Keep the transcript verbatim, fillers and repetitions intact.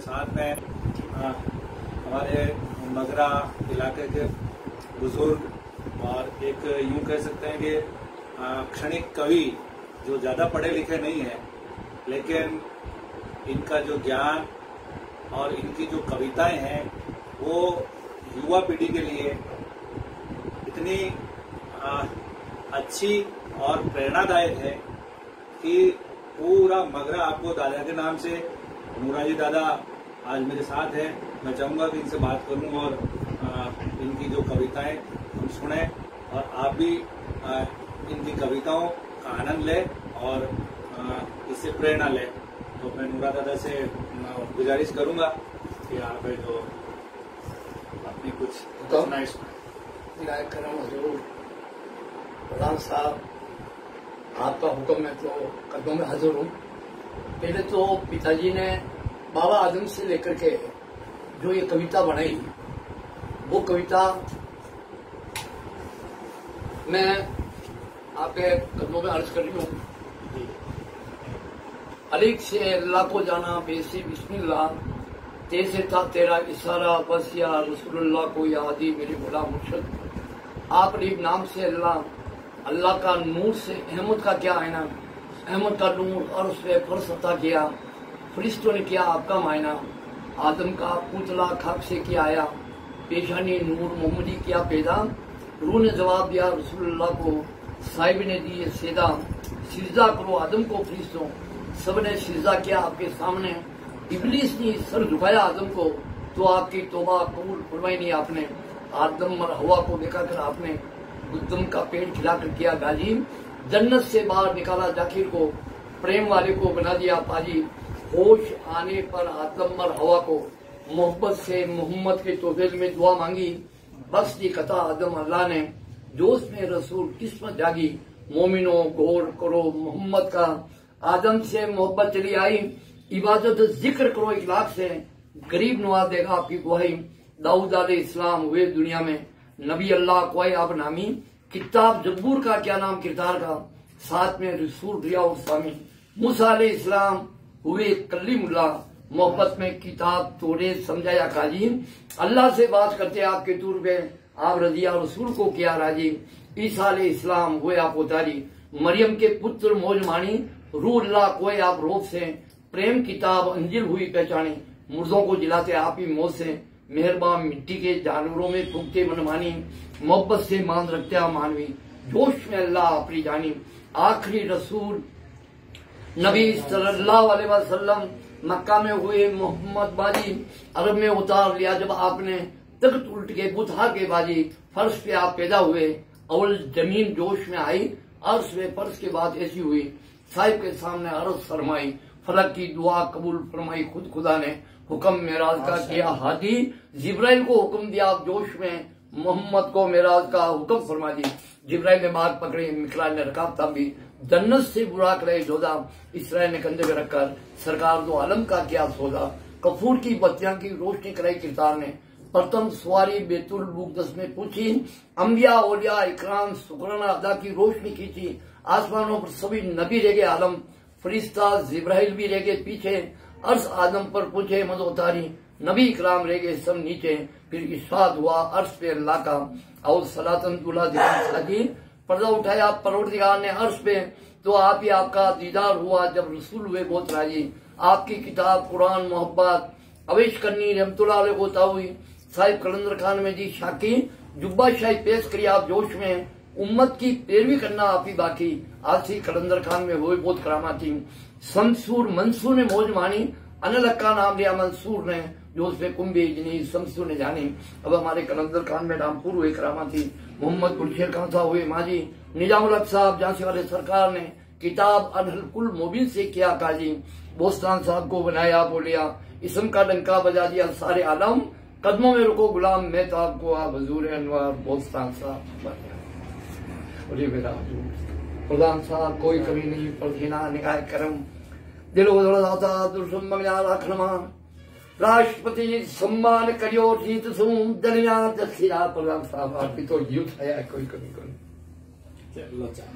साथ में आ, हमारे मगरा इलाके के बुजुर्ग और एक यूं कह सकते हैं कि क्षणिक कवि जो ज्यादा पढ़े लिखे नहीं है, लेकिन इनका जो ज्ञान और इनकी जो कविताएं हैं वो युवा पीढ़ी के लिए इतनी आ, अच्छी और प्रेरणादायक है कि पूरा मगरा आपको दादा के नाम से, नूरा जी दादा आज मेरे साथ है, मैं चाहूंगा कि इनसे बात करूं और आ, इनकी जो कविताएं हम सुने और आप भी आ, इनकी कविताओं का आनंद लें और आ, इससे प्रेरणा लें। तो मैं नूरा दादा से गुजारिश करूंगा कि आप जो अपनी कुछ रचनाएं सुनाएं। जरूर प्रधान साहब, आपका हुक्म है तो कदमों में हाजिर हूँ। पहले तो पिताजी ने बाबा आदम से लेकर के जो ये कविता बनाई, वो कविता मैं आपके कदमों में अर्ज कर रही हूँ। अलीक से अल्लाह को जाना बेसी बिस्मिल्लाह, तेरे था तेरा इशारा बस या रसूलुल्लाह को यादी मेरे गुलाम मुर्शद। आप अलीक नाम से अल्लाह, अल्लाह का नूर से अहमद का क्या आईना, अहमद का नूर और उसने फर्ज अता किया, फरिश्तों ने किया आपका मायना। आदम का पुतला खाक से किया आया, पेशानी नूर मोहम्मदी किया पैदा। रूह ने जवाब दिया रसूलुल्लाह को, साहिब ने दिए सेदा। सिजदा करो आदम को फरिश्तों, सबने सिजदा किया आपके सामने। इब्लीस ने सर झुकाया आदम को, तो आपकी तौबा कबूल फरमाई नहीं आपने। आदम और हवा को देखा कर आपने गुद्दम का पेड़ खिलाकर किया गाजी। जन्नत से बाहर निकाला जाकिर को, प्रेम वाले को बना दिया पाजी। होश आने पर आदम और हवा को मोहब्बत से मोहम्मद के तोफेल में दुआ मांगी। बख्श दी कथा आदम अल्लाह ने, जोश में रसूल किस्मत जागी। मोमिनो गौर करो मोहम्मद का, आदम से मोहब्बत चली आई। इबादत जिक्र करो इखलाक से, गरीब नवाज देगा आपकी गुहाई। दाऊद अलैहि इस्लाम हुए दुनिया में नबी अल्लाह कोई आप नामी। किताब जब्बूर का क्या नाम किरदार का, साथ में रसूल रिया और स्वामी। मूसा अलैहि इस्लाम हुए कलीमुल्लाह, मोहब्बत में किताब तोड़े समझाया काजी। अल्लाह से बात करते आपके दूर में, आप रजिया रसूल को किया राजी। ईसा अलैहि इस्लाम हुए आप उतारी, मरियम के पुत्र मौज मानी। रूह अल्लाह कोई आप रोब से, प्रेम किताब अंजिल हुई पहचानी। मुर्दों को जिलाते आप ही मौत से, मेहरबान मिट्टी के जानवरों में फूकते मनमानी। मोहब्बत से मान रखते आप मानवी, जोश में अल्लाह अपनी जानी। आखिरी रसूल नबी सल्लल्लाहु अलैहि वसल्लम मक्का में हुए मोहम्मद बाजी। अरब में उतार लिया जब आपने तख्त उल्ट के बुतहा के बाजी। फर्श पे आप पैदा हुए, अवल जमीन जोश में आई। अर्श में फर्श के बाद ऐसी हुई, साहिब के सामने अर्ज फरमाई। फलक की दुआ कबूल फरमाई, खुद खुदा ने हुक्म मेराज का किया हादी। जिब्राइल को हुक्म दिया आप जोश में, मोहम्मद को मेराज का हुक्म फरमा दी। जिब्राइल ने बाग पकड़ी, मिकराज ने रकाब थामी। जन्नत से बुराक रहे जोदा, इसराइल ने कंधे पे रखकर सरकार दो आलम का किया सौदा। कपूर की बत्तियां की रोशनी कराई किरदार ने, प्रथम सवारी बेतुल मुकद्दस में पूछी। अंबिया औलिया इकराम शुक्राना अदा की रोशनी खींची। आसमानों पर सभी नबी रह गए आलम, फरिश्ता जिब्राइल भी रह गए पीछे। अर्श आदम पर पूछे मद उतारी, नबी इकराम रह गए सब नीचे। फिर इशाद हुआ अर्श पे अल्लाह का, और सलातन दुल्हा दिखाई। पर्दा उठाया परवरदिगार ने अर्श पे, तो आप ही आपका दीदार हुआ जब रसूल हुए बहुत राजी। आपकी किताब कुरान मोहब्बत अवेश करनी रहमतुल्लाह अलैह को तावी। साहिब कलंदर खान में जी शाकी, जुब्बा शाही पेश करी आप जोश में। उम्मत की पैरवी करना आप ही बाकी, आसी कलंदर खान में हुए बहुत करामा थी। शमसूर मंसूर ने मौज मानी, अनलक का नाम लिया मंसूर ने, जो उसमें कुंभी इजनी शमसूर ने जानी। अब हमारे कलंदर खान में रामपुर हुए करामा थी। मोहम्मद गुलशेर खान साहब हुए माजी। निजामुल हक साहब झांसी वाले सरकार ने किताब अनहल कुल मोबिन से किया काजी। बोस्तान साहब को बनाया बोलिया, इसम का डंका बजा दिया सारे आलम। कदमों में रुको गुलाम मैं तो आपको आप हजूर अनवर बोस्तान साहब। प्रधान साहब कोई कमी नहीं, परधीना निगाह करम दिलो रखनमा। राष्ट्रपति सम्मान करियो जीत सूम दलिया दसिया। प्रधान साहब आपकी तो युद्ध है, कोई कमी नहीं।